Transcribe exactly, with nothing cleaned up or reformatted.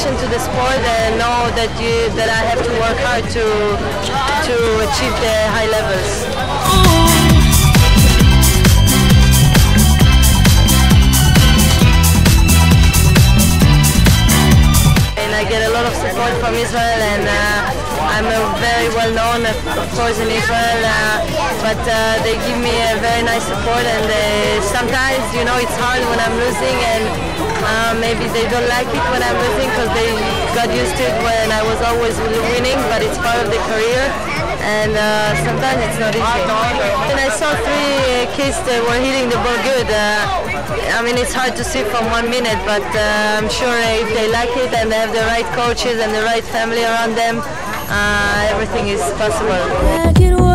passion to the sport and know that you that I have to work hard to to achieve the high levels. I get a lot of support from Israel, and uh, I'm uh, very well known, of course, in Israel, uh, but uh, they give me a very nice support, and they, sometimes, you know, it's hard when I'm losing, and uh, maybe they don't like it when I'm losing because they got used to it when I was always winning, but it's part of the career, and uh, sometimes it's not easy. And I saw three kids that were hitting the ball good. Uh, I mean, it's hard to see from one minute, but uh, I'm sure if they like it and they have the right coaches and the right family around them, uh, everything is possible.